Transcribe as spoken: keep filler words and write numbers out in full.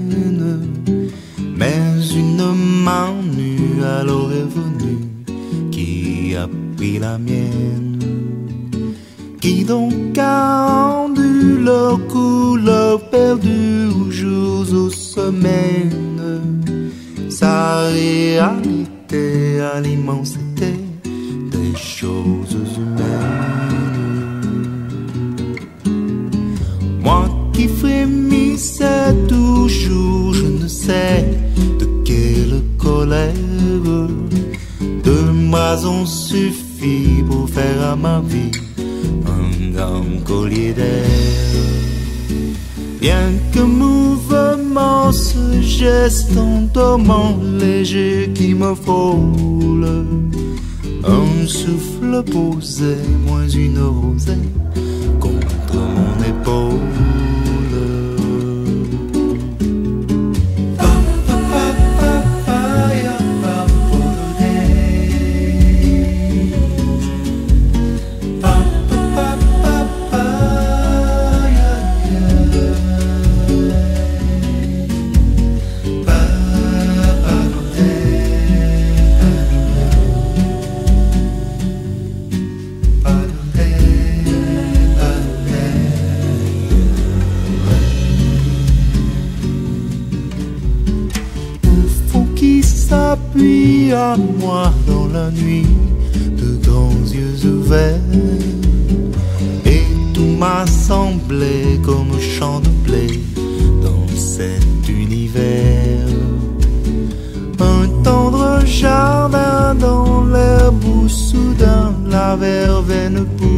Mais une main nue alors est venue qui a pris la mienne. Qui donc a rendu leur couleur perdue aux jours, aux semaines. Sa réalité à l'immensité des choses humaines. Moi qui frémissais toujours, je ne sais de quelle colère. Deux bras ont suffi pour faire à ma vie un grand collier d'air. Bien que mouvement, ce geste endormant léger qui me frôle, un souffle posé, moins une rosée contre mon épaule. S'appuie à moi dans la nuit, de grands yeux ouverts, et tout m'a semblé comme un champ de blé dans cet univers. Un tendre jardin dans l'herbe où soudain la verveine pousse.